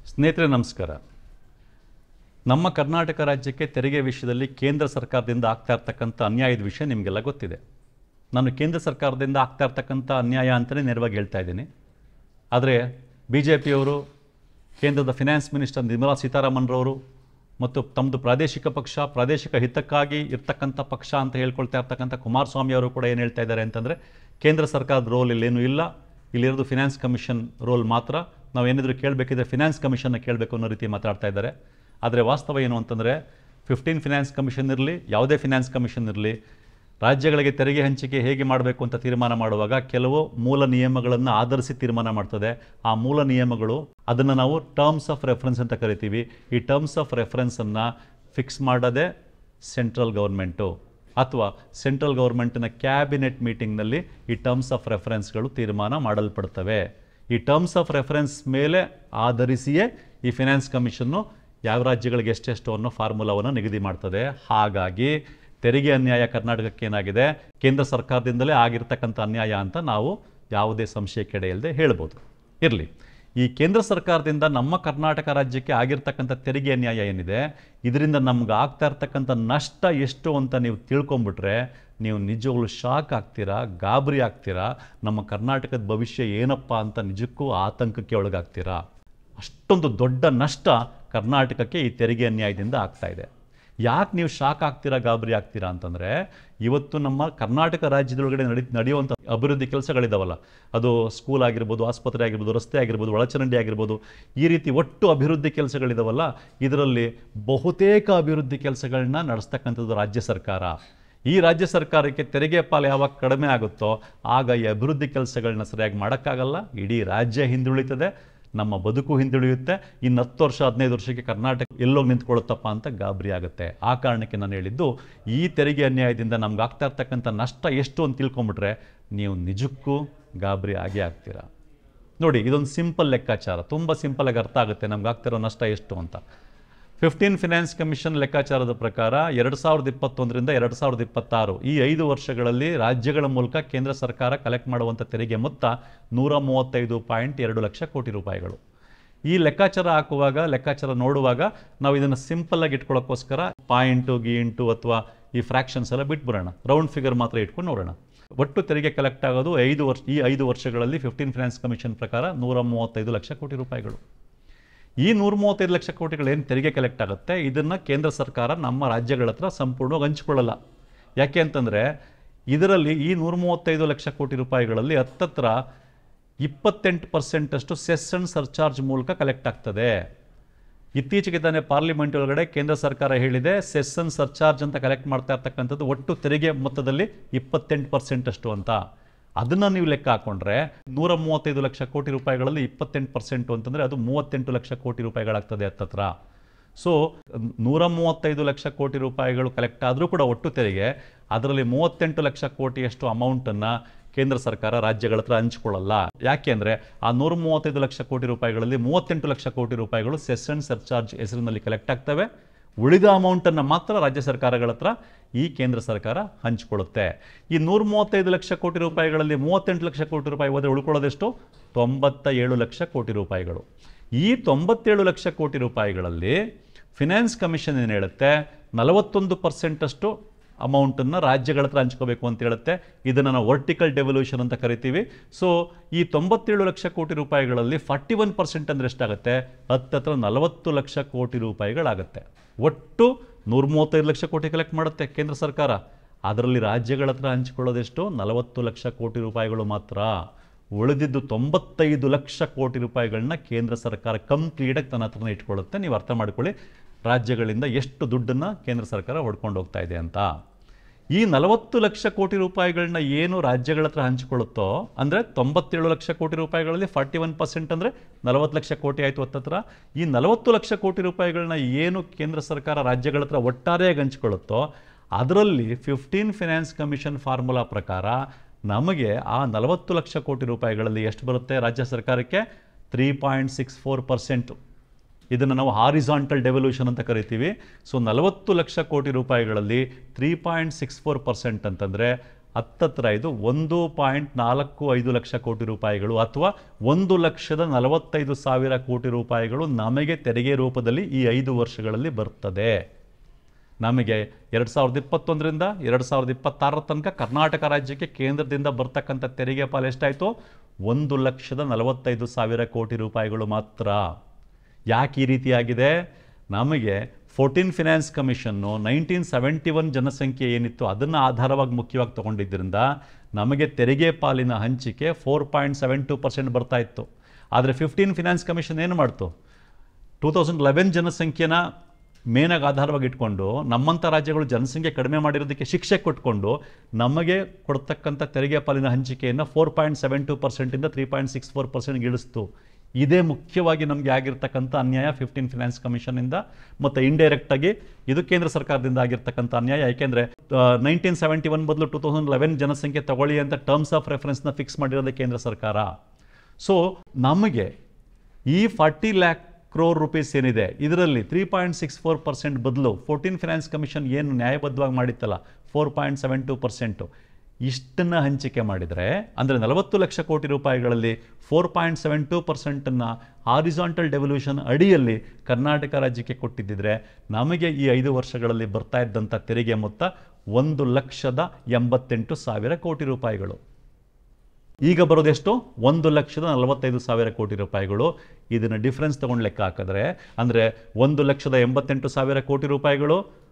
ಸ್ನೇಹಿತರೆ ನಮಸ್ಕಾರ. ನಮ್ಮ ಕರ್ನಾಟಕ ರಾಜ್ಯಕ್ಕೆ ತೆರಿಗೆ ವಿಷಯದಲ್ಲಿ ಕೇಂದ್ರ ಸರ್ಕಾರದಿಂದ ಆಗ್ತಾ ಇರ್ತಕ್ಕಂಥ ಅನ್ಯಾಯದ ವಿಷಯ ನಿಮಗೆಲ್ಲ ಗೊತ್ತಿದೆ. ನಾನು ಕೇಂದ್ರ ಸರ್ಕಾರದಿಂದ ಆಗ್ತಾ ಇರ್ತಕ್ಕಂಥ ಅನ್ಯಾಯ ಅಂತಲೇ ನೇರವಾಗಿ ಹೇಳ್ತಾ ಇದ್ದೀನಿ. ಆದರೆ BJPಯವರು, ಕೇಂದ್ರದ ಫಿನಾನ್ಸ್ ಮಿನಿಸ್ಟರ್ ನಿರ್ಮಲಾ ಸೀತಾರಾಮನ್ರವರು ಮತ್ತು ತಮ್ಮದು ಪ್ರಾದೇಶಿಕ ಹಿತಕ್ಕಾಗಿ ಇರ್ತಕ್ಕಂಥ ಪಕ್ಷ ಅಂತ ಹೇಳ್ಕೊಳ್ತಾ ಇರ್ತಕ್ಕಂಥ ಕುಮಾರಸ್ವಾಮಿ ಅವರು ಕೂಡ ಏನು ಹೇಳ್ತಾ ಇದ್ದಾರೆ ಅಂತಂದರೆ, ಕೇಂದ್ರ ಸರ್ಕಾರದ ರೋಲ್ ಇಲ್ಲೇನೂ ಇಲ್ಲ, ಇಲ್ಲಿರೋದು ಫಿನಾನ್ಸ್ ಕಮಿಷನ್ ರೋಲ್ ಮಾತ್ರ, ನಾವು ಏನಿದ್ರು ಕೇಳಬೇಕಿದ್ರೆ ಫಿನಾನ್ಸ್ ಕಮಿಷನ್ನ ಕೇಳಬೇಕು ಅನ್ನೋ ರೀತಿ ಮಾತಾಡ್ತಾ ಇದ್ದಾರೆ. ಆದರೆ ವಾಸ್ತವ ಏನು ಅಂತಂದರೆ, 15 ಫಿನಾನ್ಸ್ ಕಮಿಷನ್ ಇರಲಿ, ಯಾವುದೇ ಫಿನಾನ್ಸ್ ಕಮಿಷನ್ ಇರಲಿ, ರಾಜ್ಯಗಳಿಗೆ ತೆರಿಗೆ ಹಂಚಿಕೆ ಹೇಗೆ ಮಾಡಬೇಕು ಅಂತ ತೀರ್ಮಾನ ಮಾಡುವಾಗ ಕೆಲವು ಮೂಲ ನಿಯಮಗಳನ್ನು ಆಧರಿಸಿ ತೀರ್ಮಾನ ಮಾಡ್ತದೆ. ಆ ಮೂಲ ನಿಯಮಗಳು, ಅದನ್ನು ನಾವು ಟರ್ಮ್ಸ್ ಆಫ್ ರೆಫರೆನ್ಸ್ ಅಂತ ಕರಿತೀವಿ. ಈ ಟರ್ಮ್ಸ್ ಆಫ್ ರೆಫರೆನ್ಸನ್ನು ಫಿಕ್ಸ್ ಮಾಡೋದೇ ಸೆಂಟ್ರಲ್ ಗೌರ್ಮೆಂಟು, ಅಥವಾ ಸೆಂಟ್ರಲ್ ಗೌರ್ಮೆಂಟಿನ ಕ್ಯಾಬಿನೆಟ್ ಮೀಟಿಂಗ್ನಲ್ಲಿ ಈ ಟರ್ಮ್ಸ್ ಆಫ್ ರೆಫರೆನ್ಸ್ಗಳು ತೀರ್ಮಾನ ಮಾಡಲ್ಪಡ್ತವೆ. ಈ ಟರ್ಮ್ಸ್ ಆಫ್ ರೆಫರೆನ್ಸ್ ಮೇಲೆ ಆಧರಿಸಿಯೇ ಈ ಫಿನಾನ್ಸ್ ಕಮಿಷನ್ನು ಯಾವ ರಾಜ್ಯಗಳಿಗೆ ಎಷ್ಟೆಷ್ಟು ಅನ್ನೋ ಫಾರ್ಮುಲಾವನ್ನು ನಿಗದಿ ಮಾಡ್ತದೆ. ಹಾಗಾಗಿ ತೆರಿಗೆ ಅನ್ಯಾಯ ಕರ್ನಾಟಕಕ್ಕೆ ಏನಾಗಿದೆ, ಕೇಂದ್ರ ಸರ್ಕಾರದಿಂದಲೇ ಆಗಿರ್ತಕ್ಕಂಥ ಅನ್ಯಾಯ ಅಂತ ನಾವು ಯಾವುದೇ ಸಂಶಯಕ್ಕೆಡೆ ಇಲ್ಲದೆ ಹೇಳ್ಬೋದು. ಇರಲಿ, ಈ ಕೇಂದ್ರ ಸರ್ಕಾರದಿಂದ ನಮ್ಮ ಕರ್ನಾಟಕ ರಾಜ್ಯಕ್ಕೆ ಆಗಿರ್ತಕ್ಕಂಥ ತೆರಿಗೆ ಅನ್ಯಾಯ ಏನಿದೆ, ಇದರಿಂದ ನಮ್ಗೆ ಆಗ್ತಾ ಇರ್ತಕ್ಕಂಥ ನಷ್ಟ ಎಷ್ಟು ಅಂತ ನೀವು ತಿಳ್ಕೊಂಬಿಟ್ರೆ ನೀವು ನಿಜವಾಗ್ಲೂ ಶಾಕ್ ಆಗ್ತೀರಾ, ಗಾಬರಿ ಆಗ್ತೀರಾ. ನಮ್ಮ ಕರ್ನಾಟಕದ ಭವಿಷ್ಯ ಏನಪ್ಪ ಅಂತ ನಿಜಕ್ಕೂ ಆತಂಕಕ್ಕೆ ಒಳಗಾಗ್ತೀರಾ. ಅಷ್ಟೊಂದು ದೊಡ್ಡ ನಷ್ಟ ಕರ್ನಾಟಕಕ್ಕೆ ಈ ತೆರಿಗೆ ಅನ್ಯಾಯದಿಂದ ಆಗ್ತಾ ಇದೆ. ಯಾಕೆ ನೀವು ಶಾಕ್ ಆಗ್ತೀರಾ, ಗಾಬರಿ ಆಗ್ತೀರಾ ಅಂತಂದರೆ, ಇವತ್ತು ನಮ್ಮ ಕರ್ನಾಟಕ ರಾಜ್ಯದೊಳಗಡೆ ನಡೆಯುವಂಥ ಅಭಿವೃದ್ಧಿ ಕೆಲಸಗಳಿದಾವಲ್ಲ, ಅದು ಸ್ಕೂಲ್ ಆಗಿರ್ಬೋದು, ಆಸ್ಪತ್ರೆ ಆಗಿರ್ಬೋದು, ರಸ್ತೆ ಆಗಿರ್ಬೋದು, ಒಳಚರಂಡಿ ಆಗಿರ್ಬೋದು, ಈ ರೀತಿ ಒಟ್ಟು ಅಭಿವೃದ್ಧಿ ಕೆಲಸಗಳಿದಾವಲ್ಲ, ಇದರಲ್ಲಿ ಬಹುತೇಕ ಅಭಿವೃದ್ಧಿ ಕೆಲಸಗಳನ್ನ ನಡೆಸ್ತಕ್ಕಂಥದ್ದು ರಾಜ್ಯ ಸರ್ಕಾರ. ಈ ರಾಜ್ಯ ಸರ್ಕಾರಕ್ಕೆ ತೆರಿಗೆ ಪಾಲು ಯಾವಾಗ ಕಡಿಮೆ ಆಗುತ್ತೋ ಆಗ ಈ ಅಭಿವೃದ್ಧಿ ಕೆಲಸಗಳನ್ನ ಸರಿಯಾಗಿ ಮಾಡೋಕ್ಕಾಗಲ್ಲ. ಇಡೀ ರಾಜ್ಯ ಹಿಂದುಳಿತದೆ, ನಮ್ಮ ಬದುಕು ಹಿಂದುಳಿಯುತ್ತೆ. ಇನ್ನು 10 ವರ್ಷ 15 ವರ್ಷಕ್ಕೆ ಕರ್ನಾಟಕ ಎಲ್ಲೋಗಿ ನಿಂತ್ಕೊಳ್ಳುತ್ತಪ್ಪ ಅಂತ ಗಾಬರಿ ಆಗುತ್ತೆ. ಆ ಕಾರಣಕ್ಕೆ ನಾನು ಹೇಳಿದ್ದು, ಈ ತೆರಿಗೆ ಅನ್ಯಾಯದಿಂದ ನಮ್ಗೆ ಆಗ್ತಾ ಇರ್ತಕ್ಕಂಥ ನಷ್ಟ ಎಷ್ಟು ಅಂತ ತಿಳ್ಕೊಂಬಿಟ್ರೆ ನೀವು ನಿಜಕ್ಕೂ ಗಾಬರಿ ಆಗೇ ಆಗ್ತೀರಾ. ನೋಡಿ, ಇದೊಂದು ಸಿಂಪಲ್ ಲೆಕ್ಕಾಚಾರ, ತುಂಬ ಸಿಂಪಲಾಗಿ ಅರ್ಥ ಆಗುತ್ತೆ ನಮ್ಗೆ ಆಗ್ತಿರೋ ನಷ್ಟ ಎಷ್ಟು ಅಂತ. 15 ಫಿನಾನ್ಸ್ ಕಮಿಷನ್ ಲೆಕ್ಕಾಚಾರದ ಪ್ರಕಾರ 2021ರಿಂದ 2026 ಈ 5 ವರ್ಷಗಳಲ್ಲಿ ರಾಜ್ಯಗಳ ಮೂಲಕ ಕೇಂದ್ರ ಸರ್ಕಾರ ಕಲೆಕ್ಟ್ ಮಾಡುವಂಥ ತೆರಿಗೆ ಮೊತ್ತ 135.2 ಲಕ್ಷ ಕೋಟಿ ರೂಪಾಯಿಗಳು. ಈ ಲೆಕ್ಕಾಚಾರ ನೋಡುವಾಗ ನಾವು ಇದನ್ನು ಸಿಂಪಲ್ಲಾಗಿ ಇಟ್ಕೊಳ್ಳೋಕ್ಕೋಸ್ಕರ ಪಾಯಿಂಟು ಗೀಂಟು ಅಥವಾ ಈ ಫ್ರ್ಯಾಕ್ಷನ್ಸ್ ಎಲ್ಲ ಬಿಟ್ಬಿಡೋಣ, ರೌಂಡ್ ಫಿಗರ್ ಮಾತ್ರ ಇಟ್ಕೊಂಡು ನೋಡೋಣ. ಒಟ್ಟು ತೆರಿಗೆ ಕಲೆಕ್ಟ್ ಆಗೋದು ಈ 5 ವರ್ಷಗಳಲ್ಲಿ 15 ಫಿನಾನ್ಸ್ ಕಮಿಷನ್ ಪ್ರಕಾರ 135 ಲಕ್ಷ ಕೋಟಿ ರೂಪಾಯಿಗಳು. ಈ 135 ಲಕ್ಷ ಕೋಟಿಗಳೇನು ತೆರಿಗೆ ಕಲೆಕ್ಟ್ ಆಗುತ್ತೆ, ಇದನ್ನು ಕೇಂದ್ರ ಸರ್ಕಾರ ನಮ್ಮ ರಾಜ್ಯಗಳ ಹತ್ರ ಸಂಪೂರ್ಣವಾಗಿ ಹಂಚಿಕೊಳ್ಳಲ್ಲ. ಯಾಕೆ ಅಂತಂದರೆ, ಇದರಲ್ಲಿ ಈ 135 ಲಕ್ಷ ಕೋಟಿ ರೂಪಾಯಿಗಳಲ್ಲಿ ಹತ್ತತ್ರ 28% ಅಷ್ಟು ಸೆಸ್ ಅಂಡ್ ಸರ್ಚಾರ್ಜ್ ಮೂಲಕ ಕಲೆಕ್ಟ್ ಆಗ್ತದೆ. ಇತ್ತೀಚೆಗೆ ತಾನೇ ಪಾರ್ಲಿಮೆಂಟ್ ಒಳಗಡೆ ಕೇಂದ್ರ ಸರ್ಕಾರ ಹೇಳಿದೆ, ಸೆಸ್ ಅಂಡ್ ಸರ್ಚಾರ್ಜ್ ಅಂತ ಕಲೆಕ್ಟ್ ಮಾಡ್ತಾ ಇರ್ತಕ್ಕಂಥದ್ದು ಒಟ್ಟು ತೆರಿಗೆ ಮೊತ್ತದಲ್ಲಿ 28% ಅಷ್ಟು ಅಂತ. ಅದನ್ನು ನೀವು ಲೆಕ್ಕ ಹಾಕೊಂಡ್ರೆ 135 ಲಕ್ಷ ಕೋಟಿ ರೂಪಾಯಿಗಳಲ್ಲಿ 28% ಅಂತಂದರೆ ಅದು 38 ಲಕ್ಷ ಕೋಟಿ ರೂಪಾಯಿಗಳಾಗ್ತದೆ ಹತ್ತತ್ರ. ಸೊ 135 ಲಕ್ಷ ಕೋಟಿ ರೂಪಾಯಿಗಳು ಕಲೆಕ್ಟ್ ಆದರೂ ಕೂಡ ಒಟ್ಟು ತೆರಿಗೆ, ಅದರಲ್ಲಿ 38 ಲಕ್ಷ ಕೋಟಿಯಷ್ಟು ಅಮೌಂಟನ್ನು ಕೇಂದ್ರ ಸರ್ಕಾರ ರಾಜ್ಯಗಳ ಹತ್ರ ಹಂಚಿಕೊಳ್ಳಲ್ಲ. ಯಾಕೆ ಅಂದರೆ, ಆ 135 ಲಕ್ಷ ಕೋಟಿ ರೂಪಾಯಿಗಳಲ್ಲಿ 38 ಲಕ್ಷ ಕೋಟಿ ರೂಪಾಯಿಗಳು ಸೆಸ್ ಅಂಡ್ ಸರ್ಚಾರ್ಜ್ ಹೆಸರಿನಲ್ಲಿ ಕಲೆಕ್ಟ್ ಆಗ್ತವೆ. ಉಳಿದ ಅಮೌಂಟನ್ನು ಮಾತ್ರ ರಾಜ್ಯ ಸರ್ಕಾರಗಳ ಹತ್ರ ಈ ಕೇಂದ್ರ ಸರ್ಕಾರ ಹಂಚಿಕೊಳ್ಳುತ್ತೆ. ಈ 135 ಲಕ್ಷ ಕೋಟಿ ರೂಪಾಯಿಗಳಲ್ಲಿ 38 ಲಕ್ಷ ಕೋಟಿ ರೂಪಾಯಿ ಹೋದರೆ ಉಳ್ಕೊಳ್ಳೋದೆಷ್ಟು? 97 ಲಕ್ಷ ಕೋಟಿ ರೂಪಾಯಿಗಳು. ಈ 97 ಲಕ್ಷ ಕೋಟಿ ರೂಪಾಯಿಗಳಲ್ಲಿ ಫಿನಾನ್ಸ್ ಕಮಿಷನ್ ಏನು ಹೇಳುತ್ತೆ, 41% ಅಷ್ಟು ಅಮೌಂಟನ್ನು ರಾಜ್ಯಗಳ ಹತ್ರ ಹಂಚ್ಕೋಬೇಕು ಅಂತ ಹೇಳುತ್ತೆ. ಇದನ್ನು ನಾವು ವರ್ಟಿಕಲ್ ಡೆವಲ್ಯೂಷನ್ ಅಂತ ಕರಿತೀವಿ. ಸೊ ಈ 97 ಲಕ್ಷ ಕೋಟಿ ರೂಪಾಯಿಗಳಲ್ಲಿ 41% ಅಂದರೆ ಎಷ್ಟಾಗುತ್ತೆ? ಹತ್ತತ್ರ 40 ಲಕ್ಷ ಕೋಟಿ ರೂಪಾಯಿಗಳಾಗುತ್ತೆ. ಒಟ್ಟು 135 ಲಕ್ಷ ಕೋಟಿ ಕಲೆಕ್ಟ್ ಮಾಡುತ್ತೆ ಕೇಂದ್ರ ಸರ್ಕಾರ. ಅದರಲ್ಲಿ ರಾಜ್ಯಗಳ ಹತ್ರ ಹಂಚಿಕೊಳ್ಳೋದೆಷ್ಟು? 40 ಲಕ್ಷ ಕೋಟಿ ರೂಪಾಯಿಗಳು ಮಾತ್ರ. ಉಳಿದಿದ್ದು 95 ಲಕ್ಷ ಕೋಟಿ ರೂಪಾಯಿಗಳನ್ನ ಕೇಂದ್ರ ಸರ್ಕಾರ ಕಂಪ್ಲೀಟಾಗಿ ತನ್ನ ಹತ್ರನೇ ಇಟ್ಕೊಳ್ಳುತ್ತೆ. ನೀವು ಅರ್ಥ ಮಾಡ್ಕೊಳ್ಳಿ ರಾಜ್ಯಗಳಿಂದ ಎಷ್ಟು ದುಡ್ಡನ್ನು ಕೇಂದ್ರ ಸರ್ಕಾರ ಹೊಡ್ಕೊಂಡು ಹೋಗ್ತಾ ಇದೆ ಅಂತ. ಈ 40 ಲಕ್ಷ ಕೋಟಿ ರೂಪಾಯಿಗಳನ್ನ ಏನು ರಾಜ್ಯಗಳ ಹತ್ರ ಹಂಚಿಕೊಳ್ಳುತ್ತೋ, ಅಂದರೆ 97 ಲಕ್ಷ ಕೋಟಿ ರೂಪಾಯಿಗಳಲ್ಲಿ 41% ಅಂದರೆ 40 ಲಕ್ಷ ಕೋಟಿ ಆಯಿತು ಹತ್ತತ್ರ. ಈ 40 ಲಕ್ಷ ಕೋಟಿ ರೂಪಾಯಿಗಳನ್ನ ಏನು ಕೇಂದ್ರ ಸರ್ಕಾರ ರಾಜ್ಯಗಳ ಹತ್ರ ಒಟ್ಟಾರೆಯಾಗಿ ಹಂಚಿಕೊಳ್ಳುತ್ತೋ, ಅದರಲ್ಲಿ 15 ಫಿನಾನ್ಸ್ ಕಮಿಷನ್ ಫಾರ್ಮುಲಾ ಪ್ರಕಾರ ನಮಗೆ ಆ 40 ಲಕ್ಷ ಕೋಟಿ ರೂಪಾಯಿಗಳಲ್ಲಿ ಎಷ್ಟು ಬರುತ್ತೆ ರಾಜ್ಯ ಸರ್ಕಾರಕ್ಕೆ? 3.64%. ಇದನ್ನು ನಾವು ಹಾರಿಸಾಂಟಲ್ ಡೆವಲ್ಯೂಷನ್ ಅಂತ ಕರಿತೀವಿ. ಸೊ 40 ಲಕ್ಷ ಕೋಟಿ ರೂಪಾಯಿಗಳಲ್ಲಿ 3.64% ಅಂತಂದರೆ ಹತ್ತತ್ರ ಇದು 1.45 ಲಕ್ಷ ಕೋಟಿ ರೂಪಾಯಿಗಳು ಅಥವಾ 1,45,000 ಕೋಟಿ ರೂಪಾಯಿಗಳು ನಮಗೆ ತೆರಿಗೆ ರೂಪದಲ್ಲಿ ಈ 5 ವರ್ಷಗಳಲ್ಲಿ ಬರ್ತದೆ. ನಮಗೆ 2021ರಿಂದ 2026 ತನಕ ಕರ್ನಾಟಕ ರಾಜ್ಯಕ್ಕೆ ಕೇಂದ್ರದಿಂದ ಬರ್ತಕ್ಕಂಥ ತೆರಿಗೆ ಪಾಲು ಎಷ್ಟಾಯಿತು? 1,45,000 ಕೋಟಿ ರೂಪಾಯಿಗಳು ಮಾತ್ರ. ಯಾಕೆ ಈ ರೀತಿಯಾಗಿದೆ? ನಮಗೆ 14 ಫಿನಾನ್ಸ್ ಕಮಿಷನ್ನು 1971 ಜನಸಂಖ್ಯೆ ಏನಿತ್ತು ಅದನ್ನು ಆಧಾರವಾಗಿ ಮುಖ್ಯವಾಗಿ ತೊಗೊಂಡಿದ್ದರಿಂದ ನಮಗೆ ತೆರಿಗೆ ಪಾಲಿನ ಹಂಚಿಕೆ 4.72% ಬರ್ತಾ ಇತ್ತು. ಆದರೆ 15 ಫಿನಾನ್ಸ್ ಕಮಿಷನ್ ಏನು ಮಾಡ್ತು? 2011 ಜನಸಂಖ್ಯೆನ ಮೇನಾಗಿ ಆಧಾರವಾಗಿ ಇಟ್ಕೊಂಡು ನಮ್ಮಂಥ ರಾಜ್ಯಗಳು ಜನಸಂಖ್ಯೆ ಕಡಿಮೆ ಮಾಡಿರೋದಕ್ಕೆ ಶಿಕ್ಷೆ ಕೊಟ್ಕೊಂಡು ನಮಗೆ ಕೊಡ್ತಕ್ಕಂಥ ತೆರಿಗೆ ಪಾಲಿನ ಹಂಚಿಕೆಯನ್ನು 4.72%ಇಂದ 3.64% ಇಳಿಸ್ತು. ಇದೇ ಮುಖ್ಯವಾಗಿ ನಮಗೆ ಆಗಿರ್ತಕ್ಕಂಥ ಅನ್ಯಾಯ 15 ಫಿನಾನ್ಸ್ ಕಮಿಷನ್ನಿಂದ ಮತ್ತು ಇಂಡೈರೆಕ್ಟಾಗಿ ಇದು ಕೇಂದ್ರ ಸರ್ಕಾರದಿಂದ ಆಗಿರ್ತಕ್ಕಂಥ ಅನ್ಯಾಯ. ಯಾಕೆಂದರೆ 1971 ಬದಲು 2011 ಜನಸಂಖ್ಯೆ ತಗೊಳ್ಳಿ ಅಂತ ಟರ್ಮ್ಸ್ ಆಫ್ ರೆಫರೆನ್ಸ್ನ ಫಿಕ್ಸ್ ಮಾಡಿರೋದೇ ಕೇಂದ್ರ ಸರ್ಕಾರ. ಸೊ ನಮಗೆ ಈ 40 lakh crore rupees ಏನಿದೆ ಇದರಲ್ಲಿ 3.64% ಬದಲು 14 ಫಿನಾನ್ಸ್ ಕಮಿಷನ್ ಏನು ನ್ಯಾಯಬದ್ಧವಾಗಿ ಮಾಡಿತ್ತಲ್ಲ 4.72% ಇಷ್ಟನ್ನು ಹಂಚಿಕೆ ಮಾಡಿದರೆ ಅಂದರೆ 40 ಲಕ್ಷ ಕೋಟಿ ರೂಪಾಯಿಗಳಲ್ಲಿ 4.72%ನ್ನು ಹಾರಿಜಾಂಟಲ್ ಡೆವಲ್ಯೂಷನ್ ಅಡಿಯಲ್ಲಿ ಕರ್ನಾಟಕ ರಾಜ್ಯಕ್ಕೆ ಕೊಟ್ಟಿದ್ದಿದ್ರೆ ನಮಗೆ ಈ 5 ವರ್ಷಗಳಲ್ಲಿ ಬರ್ತಾ ಇದ್ದಂಥ ತೆರಿಗೆ ಮೊತ್ತ 1,88,000 ಕೋಟಿ ರೂಪಾಯಿಗಳು. ಈಗ ಬರೋದೆಷ್ಟು? 1,45,000 ಕೋಟಿ ರೂಪಾಯಿಗಳು. ಇದನ್ನು ಡಿಫ್ರೆನ್ಸ್ ತೊಗೊಂಡು ಲೆಕ್ಕ ಹಾಕಿದ್ರೆ ಅಂದರೆ 1,88,000 ಕೋಟಿ ರೂಪಾಯಿಗಳು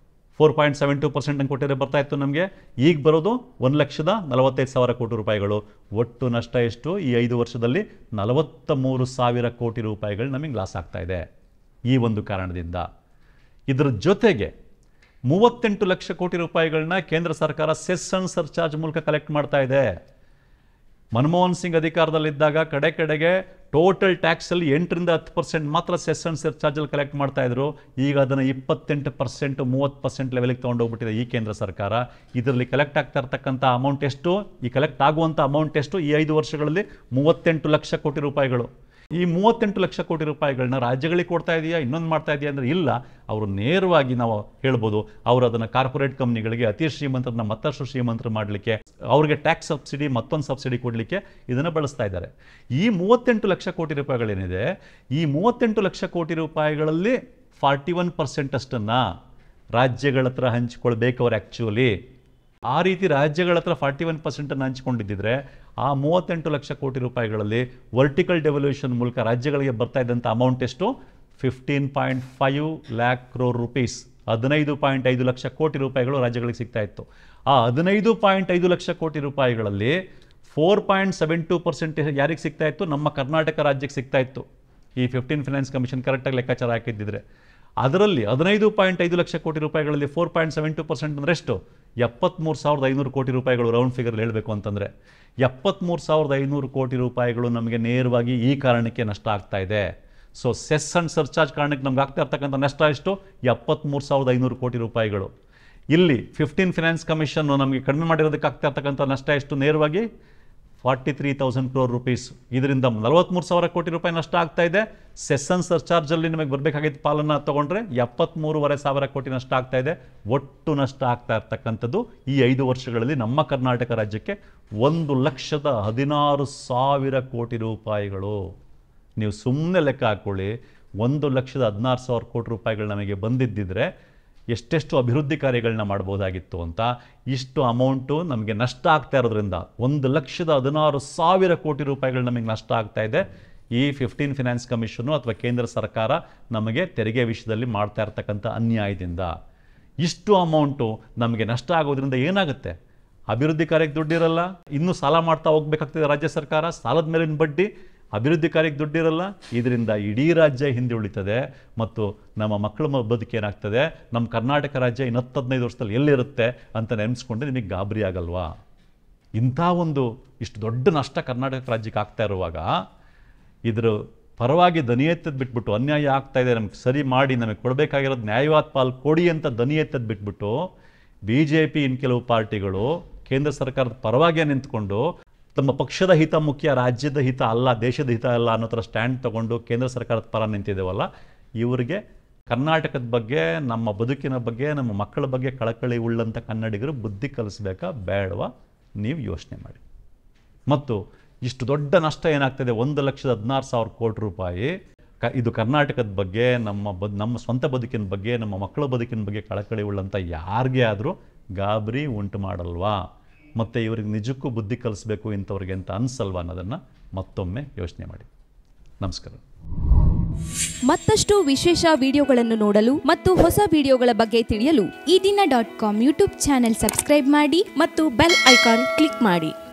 4.72% ಕೊಟ್ಟಿದ್ರೆ ಬರ್ತಾ ಇತ್ತು ನಮಗೆ. ಈಗ ಬರೋದು 1,45,000 ಕೋಟಿ ರೂಪಾಯಿಗಳು. ಒಟ್ಟು ನಷ್ಟ ಎಷ್ಟು? ಈ 5 ವರ್ಷದಲ್ಲಿ 43,000 ಕೋಟಿ ರೂಪಾಯಿಗಳು ನಮಗೆ ಲಾಸ್ ಆಗ್ತಾ ಇದೆ ಈ ಒಂದು ಕಾರಣದಿಂದ. ಇದರ ಜೊತೆಗೆ 38 ಲಕ್ಷ ಕೋಟಿ ರೂಪಾಯಿಗಳನ್ನ ಕೇಂದ್ರ ಸರ್ಕಾರ ಸೆಸ್ ಅಂಡ್ ಸರ್ಚಾರ್ಜ್ ಮೂಲಕ ಕಲೆಕ್ಟ್ ಮಾಡ್ತಾ ಇದೆ. ಮನಮೋಹನ್ ಸಿಂಗ್ ಅಧಿಕಾರದಲ್ಲಿದ್ದಾಗ ಕಡೆಗೆ ಟೋಟಲ್ ಟ್ಯಾಕ್ಸಲ್ಲಿ 8ರಿಂದ 10% ಮಾತ್ರ ಸೆಸ್ ಅಂಡ್ ಸರ್ಚಾರ್ಜಲ್ಲಿ ಕಲೆಕ್ಟ್ ಮಾಡ್ತಾ ಇದ್ರು. ಈಗ ಅದನ್ನು 28%, 30% ಲೆವೆಲ್ಗೆ ತೊಗೊಂಡೋಗ್ಬಿಟ್ಟಿದೆ ಈ ಕೇಂದ್ರ ಸರ್ಕಾರ. ಇದರಲ್ಲಿ ಕಲೆಕ್ಟ್ ಆಗ್ತಾ ಇರ್ತಕ್ಕಂಥ ಅಮೌಂಟ್ ಎಷ್ಟು? ಈ ಕಲೆಕ್ಟ್ ಆಗುವಂಥ ಅಮೌಂಟ್ ಎಷ್ಟು? ಈ 5 ವರ್ಷಗಳಲ್ಲಿ 38 ಲಕ್ಷ ಕೋಟಿ ರೂಪಾಯಿಗಳು. ಈ 38 ಲಕ್ಷ ಕೋಟಿ ರೂಪಾಯಿಗಳನ್ನ ರಾಜ್ಯಗಳಿಗೆ ಕೊಡ್ತಾ ಇದೆಯಾ, ಇನ್ನೊಂದು ಮಾಡ್ತಾ ಇದೆಯಾ ಅಂದರೆ ಇಲ್ಲ. ಅವರು ನೇರವಾಗಿ ನಾವು ಹೇಳ್ಬೋದು ಅವರು ಅದನ್ನು ಕಾರ್ಪೊರೇಟ್ ಕಂಪ್ನಿಗಳಿಗೆ ಅತಿ ಶ್ರೀಮಂತರನ್ನ ಮತ್ತಷ್ಟು ಶ್ರೀಮಂತರು ಮಾಡಲಿಕ್ಕೆ, ಅವ್ರಿಗೆ ಟ್ಯಾಕ್ಸ್ ಸಬ್ಸಿಡಿ ಮತ್ತೊಂದು ಸಬ್ಸಿಡಿ ಕೊಡಲಿಕ್ಕೆ ಇದನ್ನು ಬಳಸ್ತಾ ಇದ್ದಾರೆ. ಈ 38 ಲಕ್ಷ ಕೋಟಿ ರೂಪಾಯಿಗಳೇನಿದೆ ಈ 38 ಲಕ್ಷ ಕೋಟಿ ರೂಪಾಯಿಗಳಲ್ಲಿ 41% ಅಷ್ಟನ್ನು ರಾಜ್ಯಗಳ ಹತ್ರ ಹಂಚಿಕೊಳ್ಬೇಕು ಅವ್ರು. ಆ್ಯಕ್ಚುಲಿ ಆ ರೀತಿ ರಾಜ್ಯಗಳ ಹತ್ರ 41% ಹಂಚಿಕೊಂಡಿದ್ದಿದ್ರೆ ಆ 38 ಲಕ್ಷ ಕೋಟಿ ರೂಪಾಯಿಗಳಲ್ಲಿ ವರ್ಟಿಕಲ್ ಡೆವಲ್ಯೂಷನ್ ಮೂಲಕ ರಾಜ್ಯಗಳಿಗೆ ಬರ್ತಾ ಇದ್ದಂಥ ಅಮೌಂಟ್ ಎಷ್ಟು? 15.5 lakh crore rupees. 15.5 ಲಕ್ಷ ಕೋಟಿ ರೂಪಾಯಿಗಳು ರಾಜ್ಯಗಳಿಗೆ ಸಿಗ್ತಾ ಇತ್ತು. ಆ 15.5 ಲಕ್ಷ ಕೋಟಿ ರೂಪಾಯಿಗಳಲ್ಲಿ 4.72% ಯಾರಿಗೆ ಸಿಗ್ತಾ ಇತ್ತು? ನಮ್ಮ ಕರ್ನಾಟಕ ರಾಜ್ಯಕ್ಕೆ ಸಿಗ್ತಾ ಇತ್ತು. ಈ 15 ಫಿನಾನ್ಸ್ ಕಮಿಷನ್ ಕರೆಕ್ಟಾಗಿ ಲೆಕ್ಕಾಚಾರ ಹಾಕಿದ್ದಿದ್ರೆ ಅದರಲ್ಲಿ 15.5 ಲಕ್ಷ ಕೋಟಿ ರೂಪಾಯಿಗಳಲ್ಲಿ 4.72% ಅಂದರೆ ಎಷ್ಟು? 73,500 ಕೋಟಿ ರೂಪಾಯಿಗಳು. ರೌಂಡ್ ಫಿಗರ್ ಹೇಳಬೇಕು ಅಂತಂದರೆ 73,500 ಕೋಟಿ ರೂಪಾಯಿಗಳು ನಮಗೆ ನೇರವಾಗಿ ಈ ಕಾರಣಕ್ಕೆ ನಷ್ಟ ಆಗ್ತಾ ಇದೆ. ಸೊ ಸೆಸ್ ಅಂಡ್ ಸರ್ಚಾರ್ಜ್ ಕಾರಣಕ್ಕೆ ನಮ್ಗೆ ಆಗ್ತಾ ಇರ್ತಕ್ಕಂಥ ನಷ್ಟ ಎಷ್ಟು? 73,500 ಕೋಟಿ ರೂಪಾಯಿಗಳು. ಇಲ್ಲಿ 15 ಫಿನಾನ್ಸ್ ಕಮಿಷನ್ ನಮಗೆ ಕಡಿಮೆ ಮಾಡಿರೋದಕ್ಕೆ ಆಗ್ತಾ ಇರ್ತಕ್ಕಂಥ ನಷ್ಟ ಎಷ್ಟು? ನೇರವಾಗಿ 43,000 crore rupees. ಇದರಿಂದ 43,000 ಕೋಟಿ ರೂಪಾಯಿ ನಷ್ಟ ಆಗ್ತಾ ಇದೆ. ಸೆಸ್ ಅಂಡ್ ಸರ್ಚಾರ್ಜಲ್ಲಿ ನಿಮಗೆ ಬರಬೇಕಾಗಿದ್ದ ಪಾಲನ್ನು ತೊಗೊಂಡ್ರೆ 73,500 ಕೋಟಿ ನಷ್ಟ ಆಗ್ತಾ ಇದೆ. ಒಟ್ಟು ನಷ್ಟ ಆಗ್ತಾ ಇರ್ತಕ್ಕಂಥದ್ದು ಈ 5 ವರ್ಷಗಳಲ್ಲಿ ನಮ್ಮ ಕರ್ನಾಟಕ ರಾಜ್ಯಕ್ಕೆ 1,16,000 ಕೋಟಿ ರೂಪಾಯಿಗಳು. ನೀವು ಸುಮ್ಮನೆ ಲೆಕ್ಕ ಹಾಕ್ಕೊಳ್ಳಿ, 1,16,000 ಕೋಟಿ ರೂಪಾಯಿಗಳು ನಮಗೆ ಬಂದಿದ್ದಿದ್ರೆ ಎಷ್ಟೆಷ್ಟು ಅಭಿವೃದ್ಧಿ ಕಾರ್ಯಗಳನ್ನ ಮಾಡ್ಬೋದಾಗಿತ್ತು ಅಂತ. ಇಷ್ಟು ಅಮೌಂಟು ನಮಗೆ ನಷ್ಟ ಆಗ್ತಾ ಇರೋದ್ರಿಂದ 1,16,000 ಕೋಟಿ ರೂಪಾಯಿಗಳು ನಮಗೆ ನಷ್ಟ ಆಗ್ತಾ ಇದೆ. ಈ 15 ಫಿನಾನ್ಸ್ ಕಮಿಷನು ಅಥವಾ ಕೇಂದ್ರ ಸರ್ಕಾರ ನಮಗೆ ತೆರಿಗೆ ವಿಷಯದಲ್ಲಿ ಮಾಡ್ತಾ ಇರ್ತಕ್ಕಂಥ ಅನ್ಯಾಯದಿಂದ ಇಷ್ಟು ಅಮೌಂಟು ನಮಗೆ ನಷ್ಟ ಆಗೋದ್ರಿಂದ ಏನಾಗುತ್ತೆ? ಅಭಿವೃದ್ಧಿ ಕಾರ್ಯಕ್ಕೆ ದುಡ್ಡಿರಲ್ಲ, ಇನ್ನೂ ಸಾಲ ಮಾಡ್ತಾ ಹೋಗ್ಬೇಕಾಗ್ತದೆ ರಾಜ್ಯ ಸರ್ಕಾರ, ಸಾಲದ ಮೇಲಿನ ಬಡ್ಡಿ, ಅಭಿವೃದ್ಧಿ ಕಾರ್ಯಕ್ಕೆ ದುಡ್ಡಿರಲ್ಲ. ಇದರಿಂದ ಇಡೀ ರಾಜ್ಯ ಹಿಂದೆ ಉಳಿತದೆ ಮತ್ತು ನಮ್ಮ ಮಕ್ಕಳ ಬದುಕೇನಾಗ್ತದೆ, ನಮ್ಮ ಕರ್ನಾಟಕ ರಾಜ್ಯ ಇನ್ನು 10-15 ವರ್ಷದಲ್ಲಿ ಎಲ್ಲಿರುತ್ತೆ ಅಂತ ನೆನೆಸ್ಕೊಂಡ್ರೆ ನಿಮಗೆ ಗಾಬರಿ ಆಗಲ್ವಾ? ಇಂಥ ಒಂದು ಇಷ್ಟು ದೊಡ್ಡ ನಷ್ಟ ಕರ್ನಾಟಕ ರಾಜ್ಯಕ್ಕೆ ಆಗ್ತಾ ಇರುವಾಗ ಇದ್ರ ಪರವಾಗಿ ದನಿ ಎತ್ತದ್ದು ಬಿಟ್ಬಿಟ್ಟು, ಅನ್ಯಾಯ ಆಗ್ತಾ ಇದೆ ನಮಗೆ ಸರಿ ಮಾಡಿ ನಮಗೆ ಕೊಡಬೇಕಾಗಿರೋದು ನ್ಯಾಯವಾದ ಪಾಲು ಕೊಡಿ ಅಂತ ದನಿ ಎತ್ತದ್ದು ಬಿಟ್ಬಿಟ್ಟು BJP ಇನ್ನು ಕೆಲವು ಪಾರ್ಟಿಗಳು ಕೇಂದ್ರ ಸರ್ಕಾರದ ಪರವಾಗಿ ನಿಂತ್ಕೊಂಡು ತಮ್ಮ ಪಕ್ಷದ ಹಿತ ಮುಖ್ಯ, ರಾಜ್ಯದ ಹಿತ ಅಲ್ಲ, ದೇಶದ ಹಿತ ಅಲ್ಲ ಅನ್ನೋ ಥರ ಸ್ಟ್ಯಾಂಡ್ ತಗೊಂಡು ಕೇಂದ್ರ ಸರ್ಕಾರದ ಪರ ನಿಂತಿದ್ದೇವಲ್ಲ, ಇವರಿಗೆ ಕರ್ನಾಟಕದ ಬಗ್ಗೆ, ನಮ್ಮ ಬದುಕಿನ ಬಗ್ಗೆ, ನಮ್ಮ ಮಕ್ಕಳ ಬಗ್ಗೆ ಕಳಕಳಿ ಉಳ್ಳಂಥ ಕನ್ನಡಿಗರು ಬುದ್ಧಿ ಕಲಿಸ್ಬೇಕಾ ಬೇಡವಾ? ನೀವು ಯೋಚನೆ ಮಾಡಿ. ಮತ್ತು ಇಷ್ಟು ದೊಡ್ಡ ನಷ್ಟ ಏನಾಗ್ತದೆ, 1,16,000 ಕೋಟಿ ರೂಪಾಯಿ. ಇದು ಕರ್ನಾಟಕದ ಬಗ್ಗೆ, ನಮ್ಮ ಸ್ವಂತ ಬದುಕಿನ ಬಗ್ಗೆ, ನಮ್ಮ ಮಕ್ಕಳ ಬದುಕಿನ ಬಗ್ಗೆ ಕಳಕಳಿ ಉಳ್ಳಂಥ ಯಾರಿಗೆ ಆದರೂ ಗಾಬರಿ ಉಂಟು ಮಾಡಲ್ವಾ? ಮತ್ತು ಇವ್ರಿಗೆ ನಿಜಕ್ಕೂ ಬುದ್ಧಿ ಕಲಿಸ್ಬೇಕು ಇಂಥವ್ರಿಗೆ ಅಂತ ಅನಿಸಲ್ವಾ ಅನ್ನೋದನ್ನು ಮತ್ತೊಮ್ಮೆ ಯೋಚನೆ ಮಾಡಿ. ನಮಸ್ಕಾರ. ಮತ್ತಷ್ಟು ವಿಶೇಷ ವಿಡಿಯೋಗಳನ್ನು ನೋಡಲು ಮತ್ತು ಹೊಸ ವಿಡಿಯೋಗಳ ಬಗ್ಗೆ ತಿಳಿಯಲು ಈ ದಿನ .com ಯೂಟ್ಯೂಬ್ ಚಾನೆಲ್ ಸಬ್ಸ್ಕ್ರೈಬ್ ಮಾಡಿ ಮತ್ತು ಬೆಲ್ ಐಕಾನ್ ಕ್ಲಿಕ್ ಮಾಡಿ.